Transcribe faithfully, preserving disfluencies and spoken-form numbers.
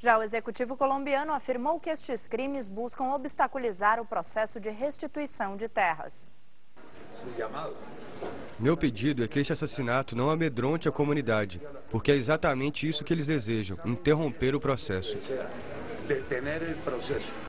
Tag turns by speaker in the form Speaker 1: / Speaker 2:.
Speaker 1: Já o executivo colombiano afirmou que estes crimes buscam obstaculizar o processo de restituição de terras.
Speaker 2: Meu pedido é que este assassinato não amedronte a comunidade, porque é exatamente isso que eles desejam, interromper o processo.